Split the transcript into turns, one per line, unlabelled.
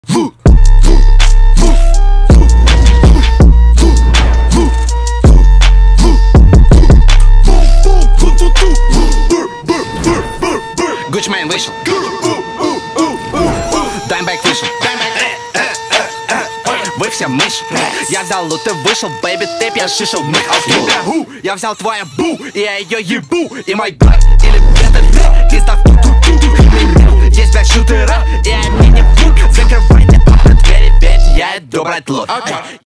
Гучмен вышел, Даймбэк вышел, вы все мышь. Я взял лут и вышел, бэйби, ты пьяшишел мы. Я взял твою бу, и я ее ебу. И мой брат, или это ты, из ту-ту-ту-ту. Есть 5 шутеров, и они не врут. Закрывайте окна, двери, ведь я иду брать лут.